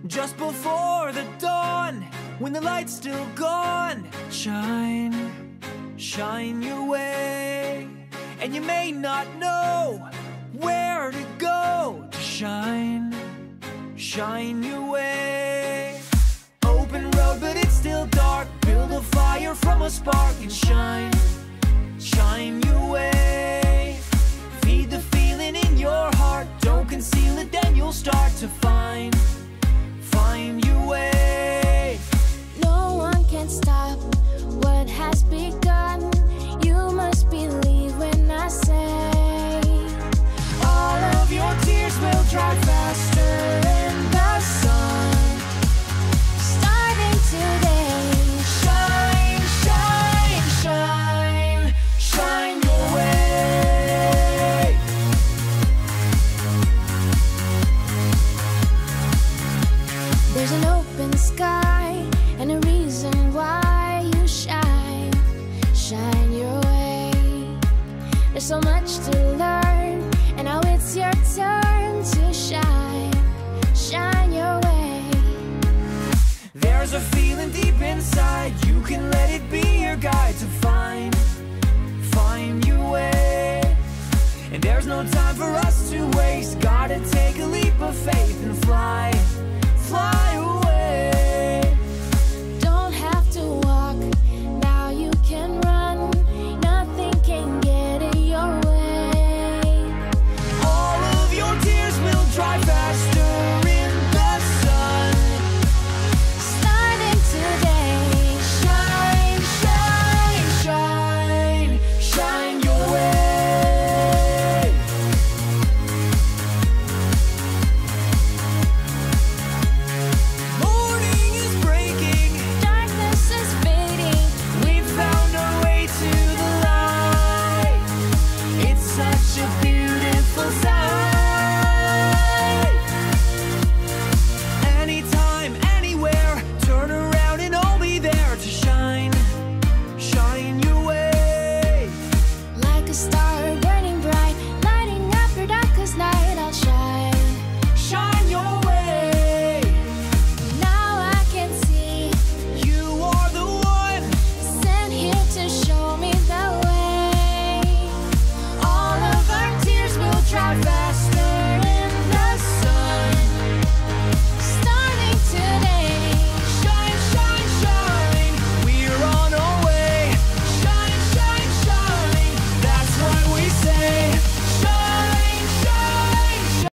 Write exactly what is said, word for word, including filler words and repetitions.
just before the dawn, when the light's still gone. Shine, shine your way, and you may not know where to go to shine, shine your way. Open road, but it's still dark. Build a fire from a spark and shine, shine your way. Feed the feeling in your heart. Don't conceal it, then you'll start to find, find your way. No one can stop what has begun. You must believe when I say all of your tears will dry faster in the sun. Starting today, shine, shine, shine, shine your way. there's an open sky and a reason why you shine, shine your way. There's so much to learn, and now it's your turn to shine, shine your way. There's a feeling deep inside, you can let it be your guide to find, find your way. And there's no time for us to waste, gotta take a leap of faith and fly, fly away.